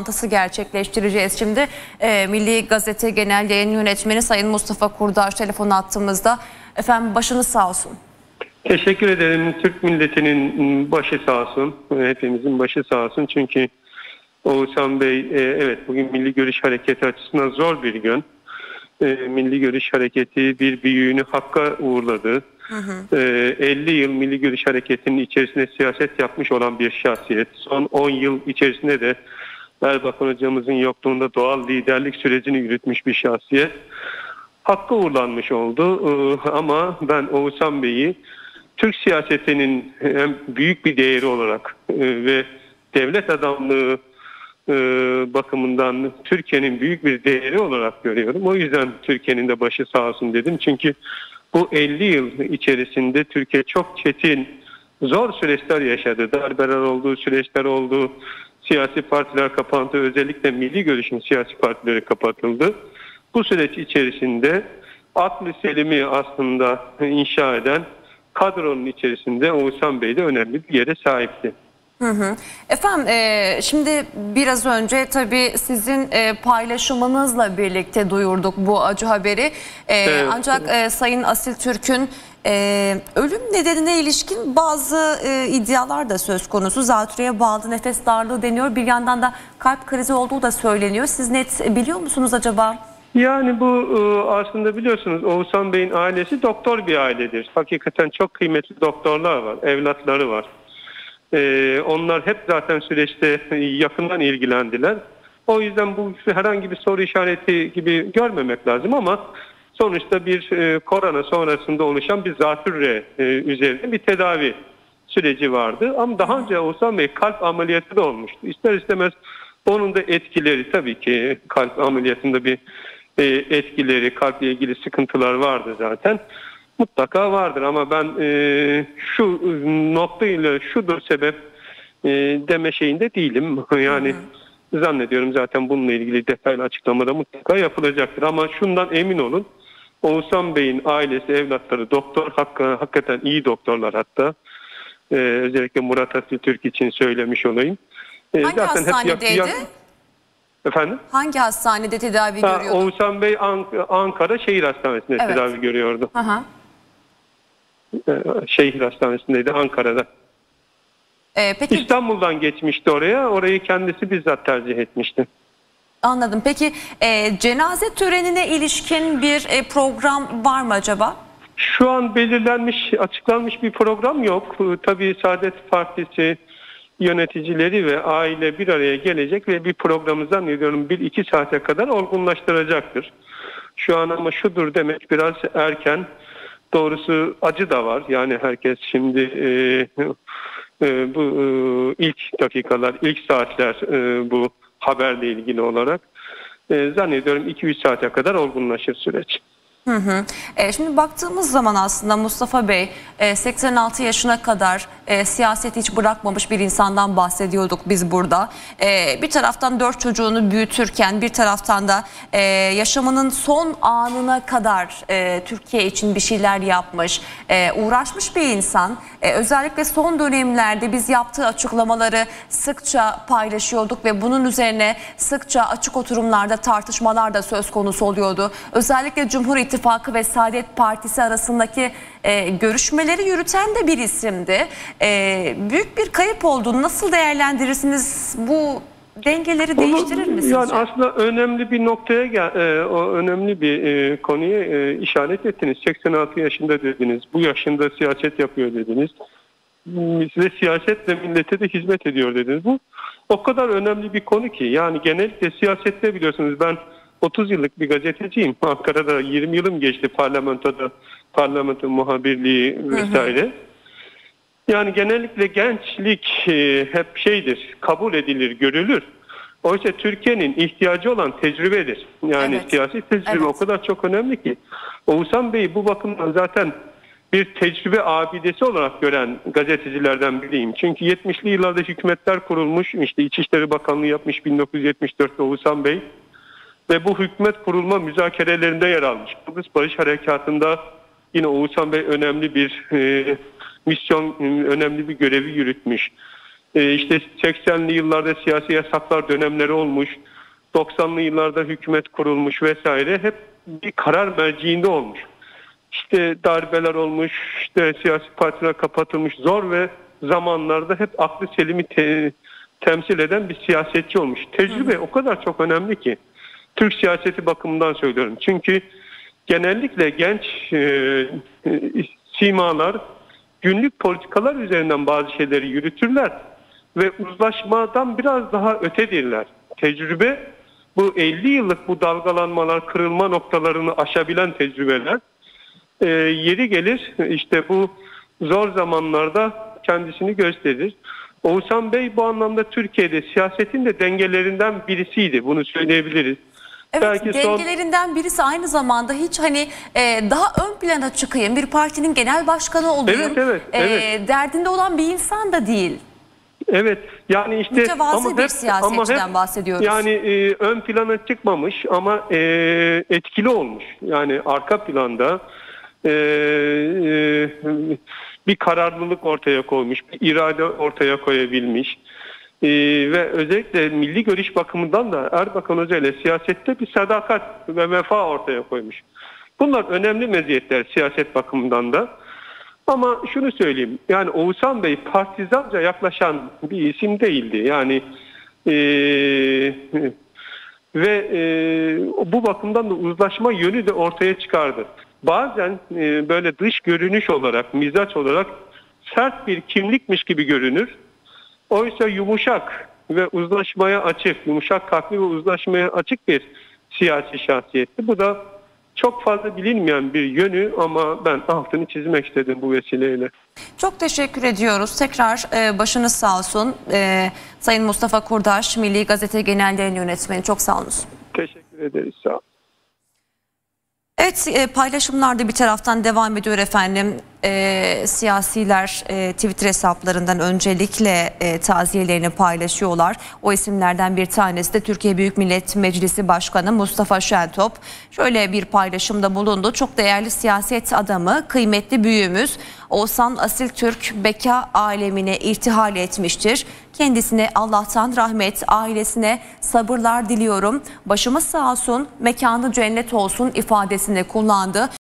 toplantısı gerçekleştireceğiz. Şimdi Milli Gazete Genel Yayın Yönetmeni Sayın Mustafa Kurdaş telefon attığımızda. Efendim başınız sağ olsun. Teşekkür ederim. Türk milletinin başı sağ olsun. Hepimizin başı sağ olsun. Çünkü Oğuzhan Bey evet bugün Milli Görüş Hareketi açısından zor bir gün. Milli Görüş Hareketi bir büyüğünü Hakk'a uğurladı. 50 yıl Milli Görüş Hareketi'nin içerisinde siyaset yapmış olan bir şahsiyet. Son 10 yıl içerisinde de Erbakan hocamızın yokluğunda doğal liderlik sürecini yürütmüş bir şahsiyet. Hakk'a uğurlanmış oldu. Ama ben Oğuzhan Bey'i Türk siyasetinin hem büyük bir değeri olarak ve devlet adamlığı bakımından Türkiye'nin büyük bir değeri olarak görüyorum. O yüzden Türkiye'nin de başı sağ olsun dedim. Çünkü bu 50 yıl içerisinde Türkiye çok çetin, zor süreçler yaşadı. Darbeler olduğu süreçler oldu. Siyasi partiler kapandı. Özellikle Milli Görüş'ün siyasi partileri kapatıldı. Bu süreç içerisinde aklı selimi aslında inşa eden kadronun içerisinde Oğuzhan Bey de önemli bir yere sahipti. Efendim şimdi biraz önce tabii sizin paylaşımınızla birlikte duyurduk bu acı haberi. Evet. Ancak Sayın Asil Türk'ün ölüm nedenine ilişkin bazı iddialar da söz konusu. Zatürreye bağlı nefes darlığı deniyor. Bir yandan da kalp krizi olduğu da söyleniyor. Siz net biliyor musunuz acaba? Yani bu aslında biliyorsunuz Oğuzhan Bey'in ailesi doktor bir ailedir. Hakikaten çok kıymetli doktorlar var, evlatları var. Onlar hep zaten süreçte yakından ilgilendiler. O yüzden bu herhangi bir soru işareti gibi görmemek lazım ama sonuçta bir korona sonrasında oluşan bir zatürre üzerinde bir tedavi süreci vardı. Ama daha önce Oğuzhan Bey kalp ameliyatı da olmuştu. İster istemez onun da etkileri tabii ki kalp ameliyatında bir etkileri, kalple ilgili sıkıntılar vardı zaten. Mutlaka vardır ama ben şu noktayla şudur sebep deme şeyinde değilim. Yani zannediyorum zaten bununla ilgili detaylı açıklamada mutlaka yapılacaktır. Ama şundan emin olun. Oğuzhan Bey'in ailesi, evlatları doktor, hakikaten iyi doktorlar hatta. Özellikle Murat Asil Türk için söylemiş olayım. Hangi zaten hastanedeydi? Efendim? Hangi hastanede tedavi görüyordu? Oğuzhan Bey Ankara Şehir Hastanesi'nde tedavi görüyordu. Şehir Hastanesi'ndeydi Ankara'da. Peki, İstanbul'dan geçmişti oraya. Orayı kendisi bizzat tercih etmişti. anladım. Peki cenaze törenine ilişkin bir program var mı acaba? Şu an belirlenmiş, açıklanmış bir program yok. Tabii Saadet Partisi yöneticileri ve aile bir araya gelecek ve bir programı zannediyorum 1-2 saate kadar olgunlaştıracaktır. Şu an ama şudur demek biraz erken. Doğrusu acı da var. Yani herkes şimdi bu ilk dakikalar, ilk saatler bu haberle ilgili olarak zannediyorum 2-3 saate kadar olgunlaşır süreç. Şimdi baktığımız zaman aslında Mustafa Bey 86 yaşına kadar siyaseti hiç bırakmamış bir insandan bahsediyorduk biz burada. Bir taraftan 4 çocuğunu büyütürken bir taraftan da yaşamının son anına kadar Türkiye için bir şeyler yapmış, uğraşmış bir insan. Özellikle son dönemlerde biz yaptığı açıklamaları sıkça paylaşıyorduk ve bunun üzerine sıkça açık oturumlarda tartışmalar da söz konusu oluyordu. Özellikle Cumhur İttifakı ve Saadet Partisi arasındaki görüşmeleri yürüten de bir isimdi. Büyük bir kayıp olduğunu nasıl değerlendirirsiniz? Bu dengeleri değiştirir mi sizce? Yani aslında önemli bir noktaya o önemli bir konuya işaret ettiniz. 86 yaşında dediniz. Bu yaşında siyaset yapıyor dediniz. Ve siyasetle millete de hizmet ediyor dediniz. Bu o kadar önemli bir konu ki. Yani genellikle siyasette biliyorsunuz ben 30 yıllık bir gazeteciyim. Ankara'da 20 yılım geçti parlamento muhabirliği vesaire. Yani genellikle gençlik hep şeydir, kabul edilir, görülür. Oysa Türkiye'nin ihtiyacı olan tecrübedir. Yani siyasi tecrübe o kadar çok önemli ki. Oğuzhan Bey bu bakımdan zaten bir tecrübe abidesi olarak gören gazetecilerden biriyim. Çünkü 70'li yıllarda hükümetler kurulmuş. İşte İçişleri Bakanlığı yapmış 1974'te Oğuzhan Bey. Ve bu hükümet kurulma müzakerelerinde yer almış. Kıbrıs Barış Harekatı'nda yine Oğuzhan Bey önemli bir misyon, önemli bir görevi yürütmüş. İşte 80'li yıllarda siyasi yasaklar dönemleri olmuş. 90'lı yıllarda hükümet kurulmuş vesaire. Hep bir karar merciinde olmuş. İşte darbeler olmuş, işte siyasi partiler kapatılmış, zor ve zamanlarda hep aklı selimi temsil eden bir siyasetçi olmuş. Tecrübe o kadar çok önemli ki. Türk siyaseti bakımından söylüyorum. Çünkü genellikle genç simalar günlük politikalar üzerinden bazı şeyleri yürütürler ve uzlaşmadan biraz daha ötedirler. Tecrübe, bu 50 yıllık bu dalgalanmalar, kırılma noktalarını aşabilen tecrübeler yeri gelir işte bu zor zamanlarda kendisini gösterir. Oğuzhan Bey bu anlamda Türkiye'de siyasetin de dengelerinden birisiydi. Bunu söyleyebiliriz. Evet, belki dengelerinden birisi, aynı zamanda hiç daha ön plana çıkayım, bir partinin genel başkanı olayım evet. derdinde olan bir insan da değil. Evet, yani işte Mütevazı bir siyasetçiden bahsediyoruz. Yani ön plana çıkmamış ama etkili olmuş. Yani arka planda bir kararlılık ortaya koymuş, bir irade ortaya koyabilmiş. Ve özellikle milli görüş bakımından da Erbakan Hoca ile siyasette bir sadakat ve vefa ortaya koymuş. Bunlar önemli meziyetler siyaset bakımından da. Ama şunu söyleyeyim, yani Oğuzhan Bey partizanca yaklaşan bir isim değildi. Yani bu bakımdan da uzlaşma yönü de ortaya çıkardı. Bazen böyle dış görünüş olarak, mizaç olarak sert bir kimlikmiş gibi görünür. Oysa yumuşak ve uzlaşmaya açık, yumuşak kalpli ve uzlaşmaya açık bir siyasi şahsiyetti. Bu da çok fazla bilinmeyen bir yönü ama ben altını çizmek istedim bu vesileyle. Çok teşekkür ediyoruz. Tekrar başınız sağ olsun. Sayın Mustafa Kurdaş, Milli Gazete Genel Yayın Yönetmeni. Çok sağ olun. Teşekkür ederiz. Sağ olun. Evet, paylaşımlar da bir taraftan devam ediyor efendim. Siyasiler Twitter hesaplarından öncelikle taziyelerini paylaşıyorlar. O isimlerden bir tanesi de Türkiye Büyük Millet Meclisi Başkanı Mustafa Şentop. Şöyle bir paylaşımda bulundu. Çok değerli siyaset adamı, kıymetli büyüğümüz Oğuzhan Asiltürk beka alemine irtihal etmiştir. Kendisine Allah'tan rahmet, ailesine sabırlar diliyorum. Başımız sağ olsun, mekanı cennet olsun ifadesini kullandı.